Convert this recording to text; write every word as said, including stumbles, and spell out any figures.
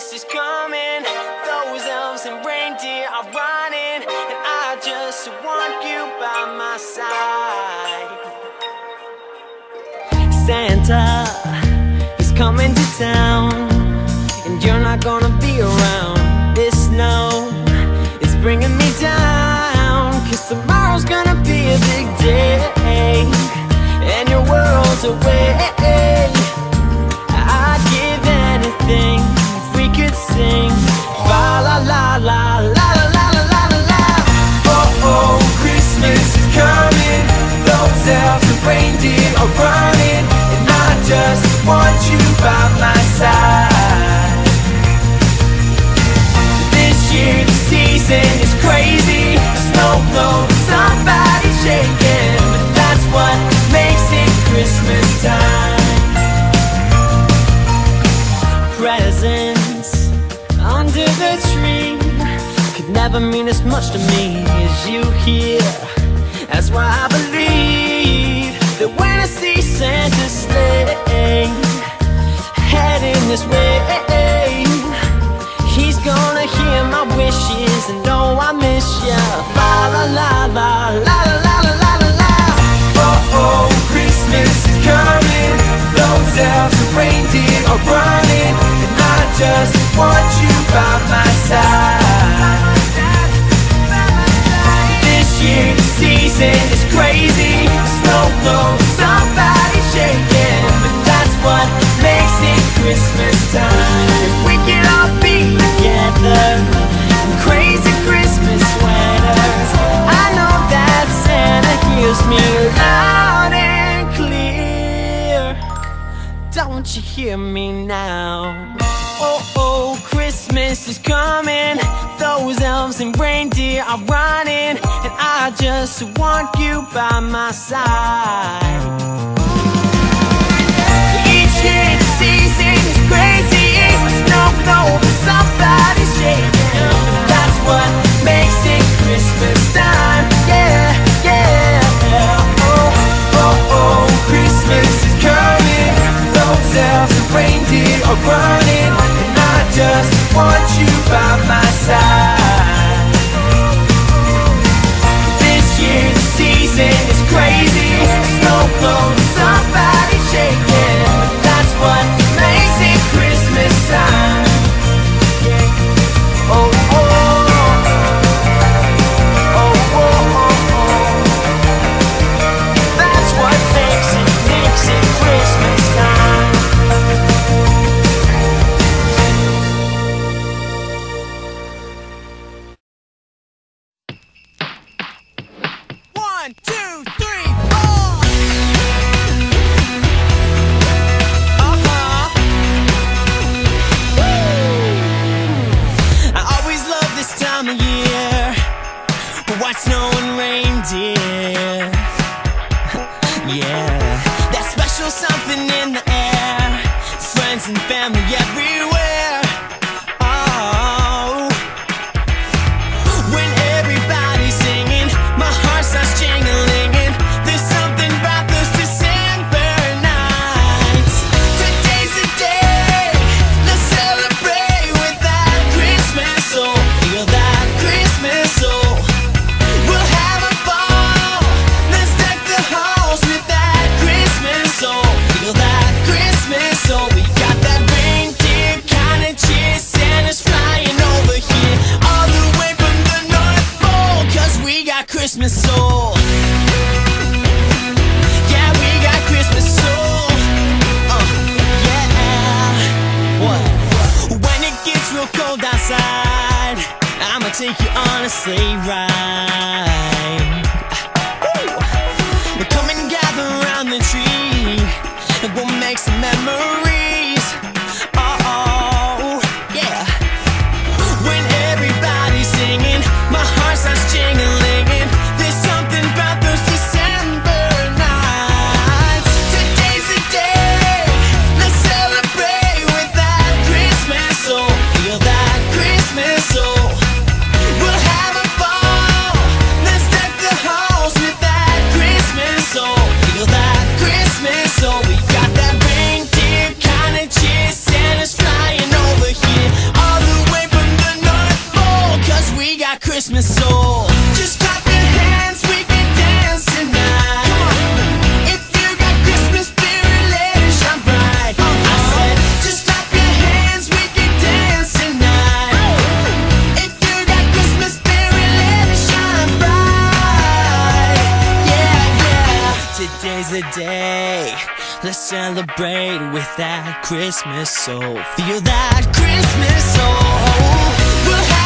Christmas is coming. Those elves and reindeer are running, and I just want you by my side. Santa is coming to town, and you're not gonna be around. This snow is bringing me down, 'cause tomorrow's gonna be a big day, and your world's away. I'd give anything if we could sing fa la la la la la la la la la. Oh oh, Christmas is coming. Those elves and reindeer are running, and I just want you by my side. This year the season is crazy. Snow blows, somebody's shaking, but that's what makes it Christmas time. Presents under the tree could never mean as much to me as you here. That's why I believe that when I see Santa sleigh heading this way, he's gonna hear my wishes and know I miss ya. Fa la la la la la la la la la. Oh oh, Christmas is coming. Those elves and reindeer are running, and I just want you by my side. This year the season is crazy. Snow blows, somebody's shaking, but that's what makes it Christmas time. If we could all be together in crazy Christmas sweaters, I know that Santa hears me loud and clear. Don't you hear me now? Oh oh, Christmas is coming. Those elves and reindeer are running, and I just want you by my side. Each year the season is crazy. Snow blows, somebody's shaking, that's what makes it Christmas time. Yeah, yeah. Oh, oh, oh, Christmas is coming. Those elves and reindeer are running, and I just want you by my side. This year the season is crazy. Snow blows, somebody's shaking, that's what makes it Christmas time. Oh, oh, oh, oh, oh, oh. That's what makes it, makes it Christmas time. One, two, three, four. Uh-huh. I always love this time of year. White snow and reindeer. Yeah, that special something in the air. Friends and family everywhere. Oh, when everybody's singing, my heart starts jingling. There's something about those December nights. Today's the day, let's celebrate with that Christmas soul. Feel that Christmas soul. We'll have a ball, let's deck the halls with that Christmas soul. Feel that Christmas soul. We got that reindeer kind of cheer. Santa's flying over here, all the way from the North Pole, 'cause we got Christmas soul. Yeah, we got Christmas soul. Uh, yeah. What? When it gets real cold outside, I'ma take you on a sleigh ride. Woo! Come and gather around the tree, and we'll make some memories. Oh, yeah. When everybody's singing, my heart starts jingling. There's something about those December nights. Today's the day, let's celebrate with that Christmas soul. Feel that Christmas soul. We'll have a ball, holiday. Let's celebrate with that Christmas soul. Feel that Christmas soul. We'll have